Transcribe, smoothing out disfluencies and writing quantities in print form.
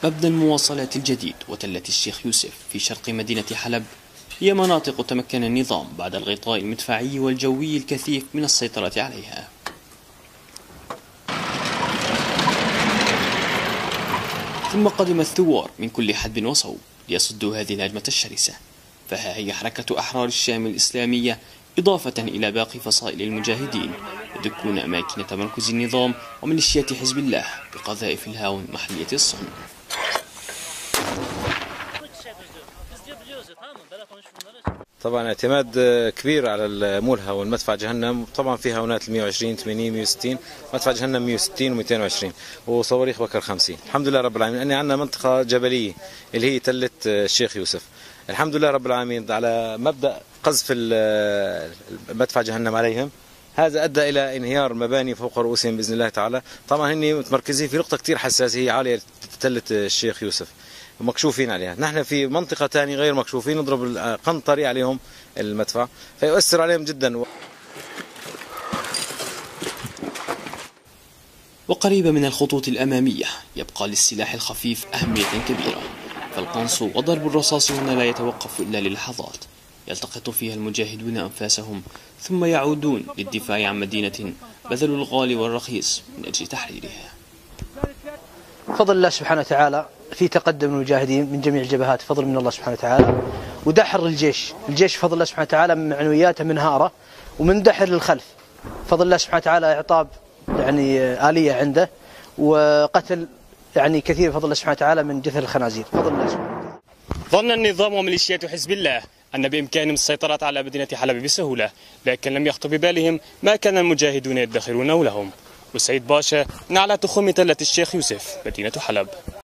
مبنى المواصلات الجديد وتلة الشيخ يوسف في شرق مدينة حلب هي مناطق تمكن النظام بعد الغطاء المدفعي والجوي الكثيف من السيطرة عليها. ثم قدم الثوار من كل حدب وصوب ليصدوا هذه الهجمة الشرسة، فها هي حركة أحرار الشام الإسلامية إضافة إلى باقي فصائل المجاهدين يدكون أماكن تمركز النظام وميليشيات حزب الله بقذائف الهاون محلية الصن. طبعا اعتماد كبير على المولهى والمدفع جهنم، طبعا في هاونات 120 80 160، مدفع جهنم 160 و220 وصواريخ بكر 50. الحمد لله رب العالمين أني عندنا منطقة جبلية اللي هي تلة الشيخ يوسف. الحمد لله رب العالمين على مبدأ قذف المدفع جهنم عليهم، هذا أدى إلى انهيار المباني فوق رؤوسهم بإذن الله تعالى. طبعا هن متمركزين في نقطة كثير حساسة عالية تلة الشيخ يوسف ومكشوفين عليها، نحن في منطقة ثانية غير مكشوفين نضرب القنطري عليهم المدفع فيؤثر عليهم جدا. وقريبة من الخطوط الأمامية يبقى للسلاح الخفيف أهمية كبيرة، فالقنص وضرب الرصاص هنا لا يتوقف إلا للحظات يلتقط فيها المجاهدون أنفاسهم ثم يعودون للدفاع عن مدينة بذلوا الغالي والرخيص من أجل تحريرها. فضل الله سبحانه وتعالى في تقدم المجاهدين من جميع الجبهات، فضل من الله سبحانه وتعالى، ودحر الجيش فضل الله سبحانه وتعالى من معنوياته منهارة ومن دحر للخلف، فضل الله سبحانه وتعالى إعطاب آلية عنده وقتل كثير فضل الله سبحانه وتعالى من جثث الخنازير فضل الله سبحانه وتعالى. ظن النظام وميليشيات حزب الله أن بإمكانهم السيطرة على مدينة حلب بسهولة، لكن لم يخطر ببالهم ما كان المجاهدون يدخرونه لهم. وسعيد باشا، نعلة خم تلة الشيخ يوسف، مدينة حلب.